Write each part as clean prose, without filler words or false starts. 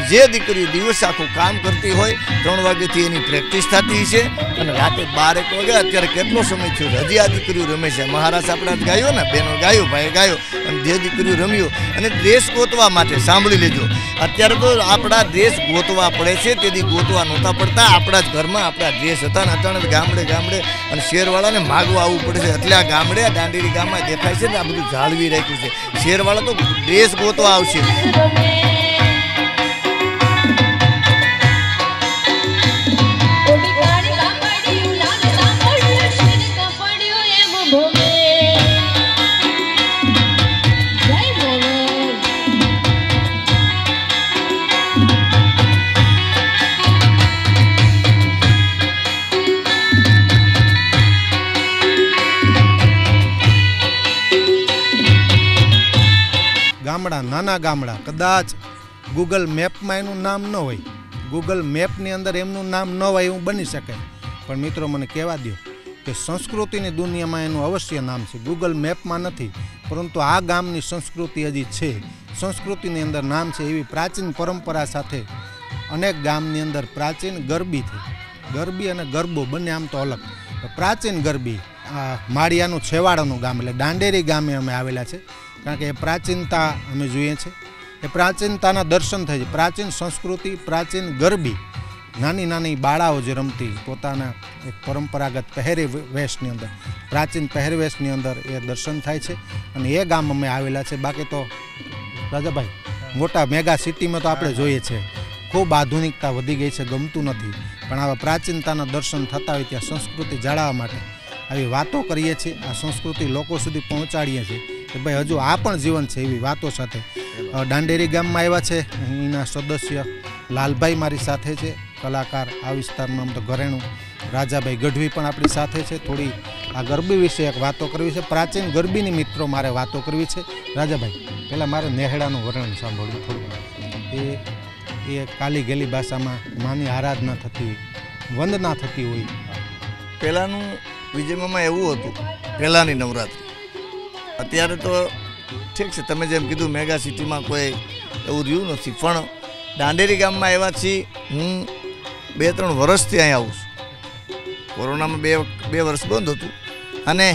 જે દીકરીઓ દિવસ આખું કામ કરતી હોય 3 વાગ્યાથી એની પ્રેક્ટિસ થતી છે અને રાતે 12-1 વાગે અત્યારે કેટલો સમય થયો હજી આ દીકરીઓ રમે છે. મહારાજ આપણા ગાયો ને બેનો ગાયો ભાઈ ગાયો અને જે દીકરીઓ રમ્યો અને ડ્રેસ ગોતવા માટે સાંભળી લેજો અત્યારે તો આપણા ડ્રેસ ગોતવા પડે છે. તેથી ગોતવા નહોતા પડતા આપણા જ ઘરમાં આપણા ડ્રેસ હતા ને અચાનક ગામડે અને શેરવાળાને માગવા આવવું પડે છે. એટલે આ ગામડે આ દાંડેરી ગામમાં દેખાય છે ને આ બધું જાળવી રાખ્યું છે. શેરવાળા તો ડ્રેસ ગોતવા આવશે. ગામડા નાના ગામડા કદાચ ગૂગલ મેપમાં એનું નામ ન હોય, ગૂગલ મેપની અંદર એમનું નામ ન હોય એવું બની શકે, પણ મિત્રો મને કહેવા દો કે સંસ્કૃતિની દુનિયામાં એનું અવશ્ય નામ છે. ગૂગલ મેપમાં નથી પરંતુ આ ગામની સંસ્કૃતિ હજી છે. સંસ્કૃતિની અંદર નામ છે. એવી પ્રાચીન પરંપરા સાથે અનેક ગામની અંદર પ્રાચીન ગરબી થઈ. ગરબી અને ગરબો બંને આમ તો અલગ. પ્રાચીન ગરબી માળિયાનું છેવાડાનું ગામ એટલે દાંડેરી ગામે અમે આવેલા છે, કારણ કે એ પ્રાચીનતા અમે જોઈએ છીએ. એ પ્રાચીનતાના દર્શન થાય છે. પ્રાચીન સંસ્કૃતિ, પ્રાચીન ગરબી, નાની નાની બાળાઓ જે રમતી પોતાના એક પરંપરાગત પહેરવેશની અંદર, પ્રાચીન પહેરવેશની અંદર એ દર્શન થાય છે અને એ ગામ અમે આવેલા છે. બાકી તો રાજાભાઈ મોટા મેગા સિટીમાં તો આપણે જોઈએ છે ખૂબ આધુનિકતા વધી ગઈ છે, ગમતું નથી, પણ આવા પ્રાચીનતાના દર્શન થતા હોય ત્યાં સંસ્કૃતિ જાળવવા માટે આવી વાતો કરીએ છીએ, આ સંસ્કૃતિ લોકો સુધી પહોંચાડીએ છીએ કે ભાઈ હજુ આ પણ જીવન છે. એવી વાતો સાથે દાંડેરી ગામમાં આવ્યા છે. અહીંના સદસ્ય લાલભાઈ મારી સાથે છે, કલાકાર આ વિસ્તારનું આમ તો ઘરેણું રાજાભાઈ ગઢવી પણ આપણી સાથે છે. થોડી આ ગરબી વિશે એક વાતો કરવી છે, પ્રાચીન ગરબીની મિત્રો મારે વાતો કરવી છે. રાજાભાઈ પહેલાં મારે નેહડાનું વર્ણન સાંભળવું થોડું. એ કાલી ગેલી ભાષામાં માની આરાધના થતી હોય, વંદના થતી હોય. પહેલાંનું વિજયમાં એવું હતું, પહેલાંની નવરાત્રિ. અત્યારે તો ઠીક છે, તમે જેમ કીધું મેગા સિટીમાં કોઈ એવું રહ્યું નથી, પણ દાંડેરી ગામમાં આવ્યા છીએ. હું 2-3 વર્ષથી અહીં આવું છું. કોરોનામાં બે વર્ષ બંધ હતું અને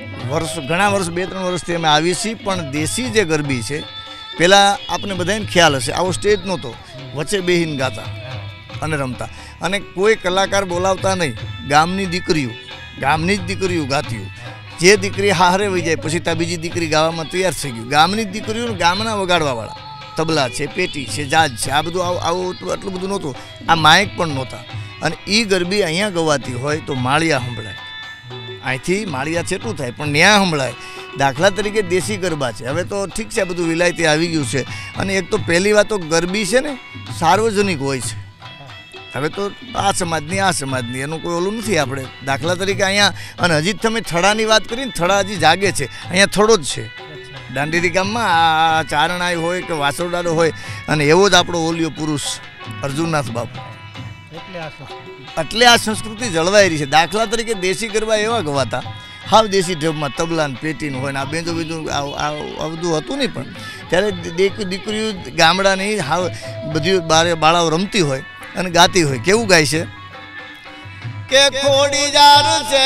ઘણા વર્ષ 2-3 વર્ષથી અમે આવીએ છીએ. પણ દેશી જે ગરબી છે પહેલાં આપણે બધાને ખ્યાલ હશે, આવો સ્ટેજ નહોતો, વચ્ચે બેહીને ગાતા અને રમતા અને કોઈ કલાકાર બોલાવતા નહીં. ગામની દીકરીઓ, ગામની જ દીકરીઓ ગાતીઓ. જે દીકરી હારે વહી જાય પછી ત્યાં બીજી દીકરી ગાવામાં તૈયાર થઈ ગયું. ગામની જ દીકરીઓ ગામના વગાડવાવાળા, તબલા છે, પેટી છે, જાજ છે, આ બધું આવું આટલું બધું નહોતું. આ માઇક પણ નહોતા અને એ ગરબી અહીંયા ગવાતી હોય તો માળિયા સંભળાય. અહીંથી માળિયા છેટું થાય પણ ન્યા સંભળાય. દાખલા તરીકે દેશી ગરબા છે. હવે તો ઠીક છે, બધું વિલાયતી આવી ગયું છે. અને એક તો પહેલી વાત તો ગરબી છે ને સાર્વજનિક હોય છે. હવે તો આ સમાજની એનું કોઈ ઓલું નથી. આપણે દાખલા તરીકે અહીંયા, અને હજી તમે થડાની વાત કરીને, થડા હજી જાગે છે. અહીંયા થડો જ છે દાંડેરી ગામમાં. આ ચારણાઈ હોય કે વાસોડાડો હોય અને એવો જ આપણો ઓલિયો પુરુષ અર્જુનનાથ બાપુ. એટલે આ સંસ્કૃતિ જળવાઈ રહી છે. દાખલા તરીકે દેશી ગરબા એવા ગવાતા, હાવ દેશી ઢબમાં તબલા ને પેટીનું હોય ને આ બેંજો આ બધું હતું નહીં. પણ ત્યારે દીકરીઓ ગામડાની હાવ બધી બાળાઓ રમતી હોય અને ગાતી હોય. કેવું ગાય છે કે ખોડી જાર છે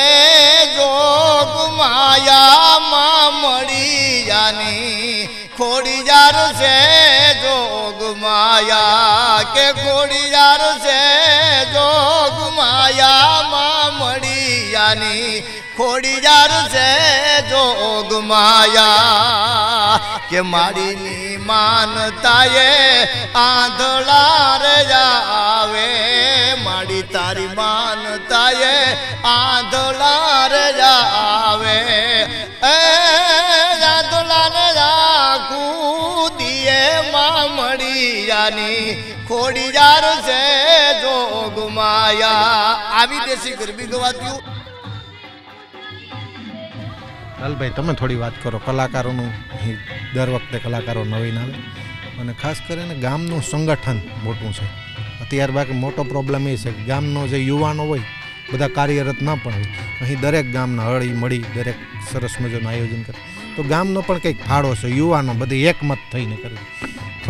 જોગ માયામાં મળી જાની, ખોડી જાર છે જોગ માયા, કે ખોડી જાર છે જોગ માયામાં મળી જાની, ખોડી જાર છે જોગ માયા, કે માડીની માનતાએ આંધળા રે આવે, માડી તારી માનતાએ આંધળા રે આવે, એ આંધળા ને રાખું દિયે માં મળી જાની, ખોડી જાર છે જોગ માયા. આવી દેશી ગરબી ગવાતી. લાલભાઈ તમે થોડી વાત કરો. કલાકારોનું દર વખતે કલાકારો નવીન આવે અને ખાસ કરીને ગામનું સંગઠન મોટું છે. અત્યાર બાકી મોટો પ્રોબ્લેમ એ છે કે ગામનો જે યુવાનો હોય બધા કાર્યરત ન પણ હોય. અહીં દરેક ગામના હળી મળી દરેક સરસ મજાનું આયોજન કરે તો ગામનો પણ કંઈક ફાળો છે. યુવાનો બધી એકમત થઈને કરે. થોડી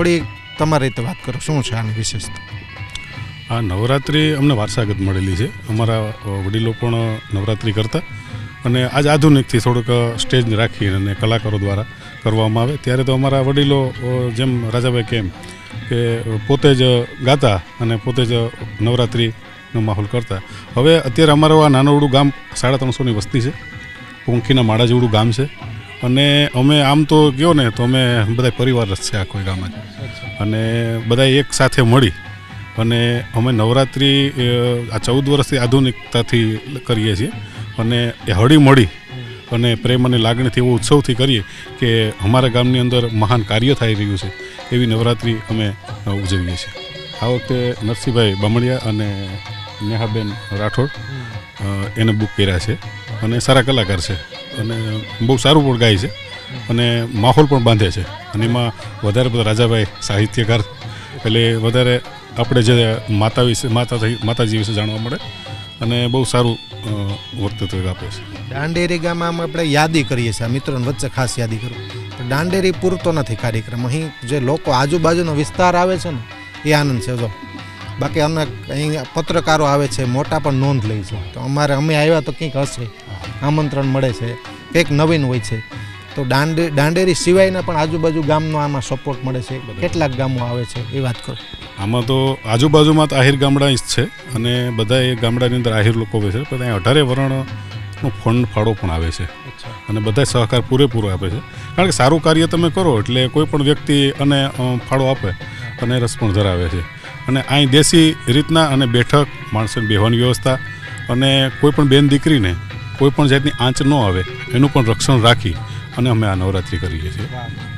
તમારી રીતે વાત કરો, શું છે આની વિશેષતા? આ નવરાત્રિ અમને વારસાગત મળેલી છે. અમારા વડીલો પણ નવરાત્રિ કરતા, અને આજ આધુનિકથી થોડુંક સ્ટેજ રાખી અને કલાકારો દ્વારા કરવામાં આવે. ત્યારે તો અમારા વડીલો જેમ રાજાભાઈ કેમ કે પોતે જ ગાતા અને પોતે જ નવરાત્રિનો માહોલ કરતા. હવે અત્યારે અમારું આ નાનવડું ગામ 350ની વસ્તી છે, પોંખીના માળા જેવડું ગામ છે. અને અમે આમ તો ગયો ને તો અમે બધા પરિવાર જ છે આખો ગામ જ, અને બધા એક સાથે મળી અને અમે નવરાત્રિ આ 14 વર્ષથી આધુનિકતાથી કરીએ છીએ. અને એ હળી મળી અને પ્રેમ અને લાગણીથી એવો ઉત્સવથી કરીએ કે અમારા ગામની અંદર મહાન કાર્ય થઈ રહ્યું છે એવી નવરાત્રિ અમે ઉજવીએ છીએ. આ વખતે નરસિંહભાઈ બામણિયા અને નેહાબેન રાઠોડ એને બુક કર્યા છે, અને સારા કલાકાર છે અને બહુ સારું પણ ગાય છે અને માહોલ પણ બાંધે છે. અને એમાં વધારે બધા રાજાભાઈ સાહિત્યકાર, એટલે વધારે આપણે જે માતાજી વિશે જાણવા મળે અને બહુ સારું વર્તૃત્વ આપે છે. દાંડેરી ગામમાં આપણે યાદી કરીએ છીએ, મિત્રોની વચ્ચે ખાસ યાદી કરું તો દાંડેરી પૂરતો નથી કાર્યક્રમ. અહીં જે લોકો આજુબાજુનો વિસ્તાર આવે છે ને એ આનંદ છે. જો બાકી અમે અહીં પત્રકારો આવે છે, મોટા પણ નોંધ લે છે. તો અમે આવ્યા તો કંઈક હશે, આમંત્રણ મળે છે, કંઈક નવીન હોય છે. તો દાંડેરી સિવાયના પણ આજુબાજુ ગામનો આમાં સપોર્ટ મળે છે. કેટલાક ગામો આવે છે એ વાત કરો. આમાં તો આજુબાજુમાં તો આહિર ગામડા જ છે, અને બધા એ ગામડાની અંદર આહિર લોકો હોય છે, પણ અહીં 18 વર્ણનો ફંડ ફાળો પણ આવે છે, અને બધા સહકાર પૂરેપૂરો આપે છે. કારણ કે સારું કાર્ય તમે કરો એટલે કોઈ પણ વ્યક્તિ અને ફાળો આપે અને રસ પણ ધરાવે છે. અને અહીં દેશી રીતના અને બેઠક, માણસોની બેહવાની વ્યવસ્થા, અને કોઈ પણ બેન દીકરીને કોઈ પણ જાતની આંચ ન આવે એનું પણ રક્ષણ રાખી અને અમે આ નવરાત્રિ કરીએ છીએ.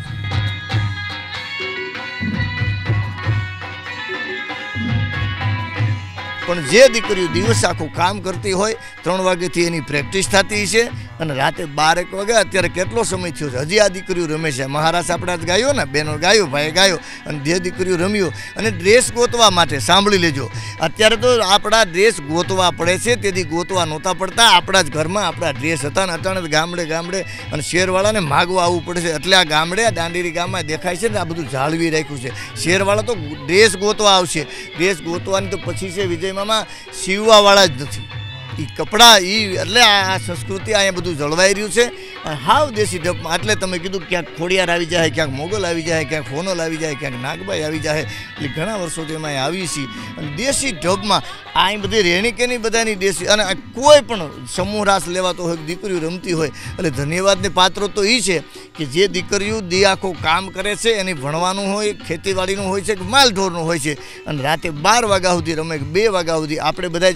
પણ જે દીકરીઓ દિવસ આખું કામ કરતી હોય, 3 વાગ્યાથી એની પ્રેક્ટિસ થતી છે, અને રાતે 12-1 વાગે અત્યારે કેટલો સમય થયો છે, હજી આ દીકરીઓ રમે છે. મહારાષ્ટ્ર આપણા જ ગાયો ને, બેનો ગાયો, ભાઈ ગાયો, અને જે દીકરીઓ રમ્યો. અને ડ્રેસ ગોતવા માટે સાંભળી લેજો, અત્યારે તો આપણા ડ્રેસ ગોતવા પડે છે, તેથી ગોતવા નહોતા પડતા. આપણા જ ઘરમાં આપણા ડ્રેસ હતા, ને અચાનક ગામડે અને શહેરવાળાને માગવા આવવું પડે છે. એટલે આ ગામડે, આ દાંડેરી ગામમાં દેખાય છે ને આ બધું જાળવી રાખ્યું છે. શહેરવાળા તો ડ્રેસ ગોતવા આવશે, ડ્રેસ ગોતવાની તો પછી છે વિજયમાં સીવવાવાળા જ નથી. એ કપડાં એટલે આ સંસ્કૃતિ અહીંયા બધું જળવાઈ રહ્યું છે. હાવ દેશી ઢબમાં. એટલે તમે કીધું ક્યાંક ખોડિયાર આવી જાય, ક્યાંક મોગલ આવી જાય, ક્યાંક ફોનલ આવી જાય, ક્યાંક નાગબાઈ આવી જાય. એટલે ઘણા વર્ષોથી એમાં આવી છીએ, અને દેશી ઢબમાં અહીં બધી રહેણીકેની બધાની દેશી. અને કોઈ પણ સમૂહ રાસ લેવાતો હોય, દીકરીઓ રમતી હોય, એટલે ધન્યવાદને પાત્ર તો એ છે કે જે દીકરીઓ આખું કામ કરે છે, એની ભણવાનું હોય, ખેતીવાડીનું હોય છે, કે માલઢોરનું હોય છે, અને રાતે 12 વાગ્યા સુધી રમે, 2 વાગ્યા સુધી આપણે બધા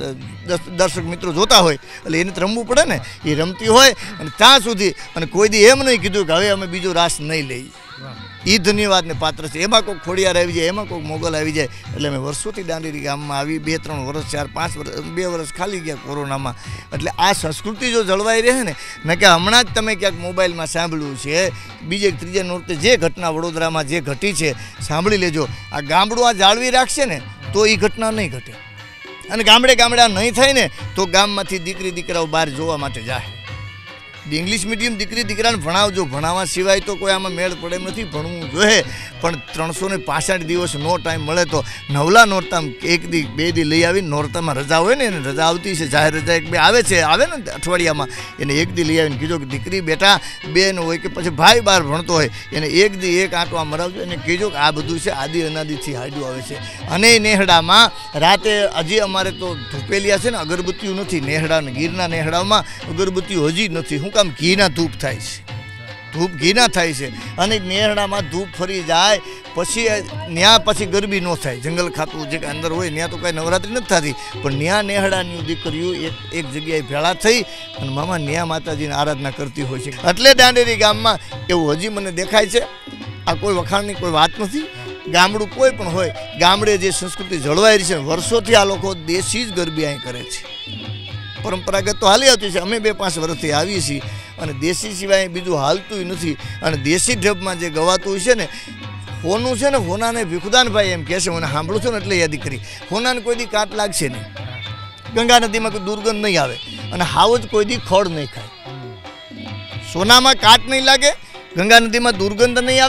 દર્શક મિત્રો જોતા હોય, એટલે એને રમવું પડે ને. એ રમતી હોય અને ત્યાં સુધી, અને કોઈ દી એમ નહીં કીધું કે હવે અમે બીજો રાસ નહીં લઈએ. એ ધન્યવાદને પાત્ર છે. એમાં કોઈક ખોડિયાર આવી જાય, એમાં કોઈક મોગલ આવી જાય. એટલે અમે વર્ષોથી દાંડેરી ગામમાં આવી, 2-3 વર્ષ, 4-5 વર્ષ, 2 વર્ષ ખાલી ગયા કોરોનામાં. એટલે આ સંસ્કૃતિ જો જળવાઈ રહે ને કે હમણાં જ તમે ક્યાંક મોબાઈલમાં સાંભળ્યું છે, બીજે 3 નોરતે જે ઘટના વડોદરામાં જે ઘટી છે સાંભળી લેજો. આ ગામડું આ જાળવી રાખશે ને તો એ ઘટના નહીં ઘટે. અને ગામડે આ નહીં થાય ને તો ગામમાંથી દીકરાઓ બહાર જોવા માટે જાય. ઇંગ્લિશ મીડિયમ દીકરાને ભણાવજો, ભણાવવા સિવાય તો કોઈ આમાં મેળ પડે એમ નથી. ભણવું જોઈએ, પણ 365 દિવસ નો ટાઈમ મળે તો નવલા નોરતામાં 1 દી 2 દી લઈ આવીને, નોરતામાં રજા હોય ને, એને રજા આવતી છે, જાહેર રજા 1-2 આવે ને અઠવાડિયામાં, એને 1 દી લઈ આવીને કીધો કે દીકરી બેટા બેન હોય કે પછી ભાઈ બહાર ભણતો હોય, એને 1 દી 1 આંટો આ મરાવજો. એને કીધો કે આ બધું છે આદિ અનાદિથી હાડ્યું આવે છે. અને નેહડામાં રાતે હજી અમારે તો ધૂપેલિયા છે ને, અગરબત્તીઓ નથી. નેહડા ગીરના નેહડામાં અગરબત્તીઓ હજી નથી. હું કામ ઘીના ધૂપ થાય છે, ધૂપ ઘીના થાય છે. અને નેહડામાં ધૂપ ફરી જાય પછી ત્યાં પછી ગરબી ન થાય. જંગલ ખાતું જે અંદર હોય ત્યાં તો કાંઈ નવરાત્રિ નથી થતી, પણ ત્યાં નેહડાની દીકરીઓ એક જગ્યાએ ભેળા થઈ અને મામા ન્યા માતાજીની આરાધના કરતી હોય છે. એટલે દાંડેરી ગામમાં એવું હજી મને દેખાય છે. આ કોઈ વખાણની કોઈ વાત નથી. ગામડું કોઈ પણ હોય, ગામડે જે સંસ્કૃતિ જળવાઈ રહી છે, વર્ષોથી આ લોકો દેશી જ ગરબી અહીં કરે છે. પરંપરાગત તો હાલી આવતી છે. અમે 2-5 વર્ષથી આવીએ છીએ, અને દેશી સિવાય બીજું હાલતું નથી. અને દેશી ઢબમાં જે ગવાતું હોય છે ને, હોનું છે ને, હોનાને ભીખુદાનભાઈ એમ કહે છે, મને સાંભળું છું ને એટલે યાદ કરી. હોનાને કોઈ દી કાટ લાગશે નહીં, ગંગા નદીમાં કોઈ દુર્ગંધ નહીં આવે, અને હાવ જ કોઈ દી ખડ નહીં ખાય. સોનામાં કાટ નહીં લાગે, ગંગા નદીમાં દુર્ગંધ નહીં આવે,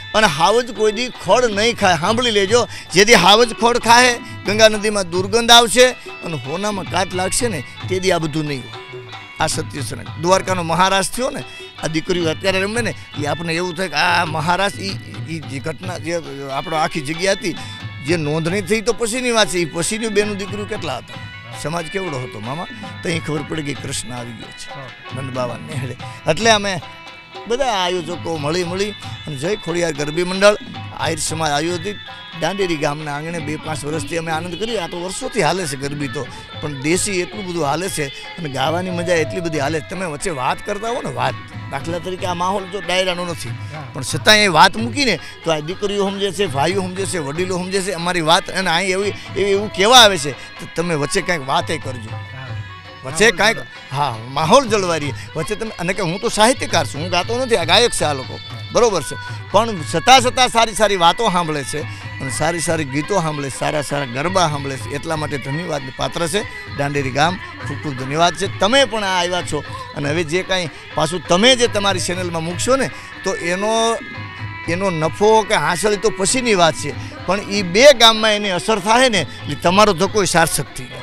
અને હાવજ કોઈ દી ખોળ નહીં ખાય. સાંભળી લેજો, જેથી હાવજ ખોળ ખાય ગંગા નદીમાં દુર્ગંધ આવશે અને હોનામાં કાટ લાગશે ને તેથી આ બધું નહીં હોય. આ સત્ય છે. દ્વારકાનો મહારાજ થયો ને, આ દીકરીઓ અત્યારે રમે ને એ આપણને એવું થાય કે આ મહારાજ એ જે ઘટના જે આપણો આખી જગ્યા હતી જે નોંધણી થઈ તો પછીની વાત છે. એ પછીની બેનું દીકરીઓ કેટલા હતા, સમાજ કેવડો હતો મામા, તો અહીં ખબર પડી ગઈ કૃષ્ણ આવી ગયો છે નંદ બાબા નેહડે. એટલે અમે બધા આયોજકો મળી અને જય ખોડિયાર ગરબી મંડળ આહિર સમાજ આયોજિત દાંડેરી ગામના આંગણે 2-5 વર્ષથી અમે આનંદ કર્યો. આ તો વર્ષોથી હાલે છે ગરબી તો, પણ દેશી એટલું બધું હાલે છે અને ગાવાની મજા એટલી બધી હાલે. તમે વચ્ચે વાત કરતા હો ને, વાત દાખલા તરીકે આ માહોલ જો ડાયરાનો નથી, પણ છતાં એ વાત મૂકીને તો આ દીકરીઓ સમજે છે, ભાઈઓ સમજે છે, વડીલો સમજે છે અમારી વાત. અને અહીં એવું કહેવા આવે છે તો તમે વચ્ચે કાંઈક વાતે કરજો, વચ્ચે કાંઈક હા માહોલ જળવારી વચ્ચે તમે. અને કે હું તો સાહિત્યકાર છું, હું ગાતો નથી, આ ગાયક છે આ લોકો, બરાબર છે, પણ છતાં સારી સારી વાતો સાંભળે છે અને સારી સારી ગીતો સાંભળે છે, સારા ગરબા સાંભળે છે. એટલા માટે ધન્યવાદ પાત્ર છે દાંડેરી ગામ. ખૂબ ખૂબ ધન્યવાદ છે. તમે પણ આ આવ્યા છો અને હવે જે કાંઈ પાછું તમે જે તમારી ચેનલમાં મૂકશો ને તો એનો નફો કે હાંસલ તો પછીની વાત છે, પણ એ 2 ગામમાં એની અસર થાય ને એટલે તમારો ધક્કો સાર્થક થઈ જાય.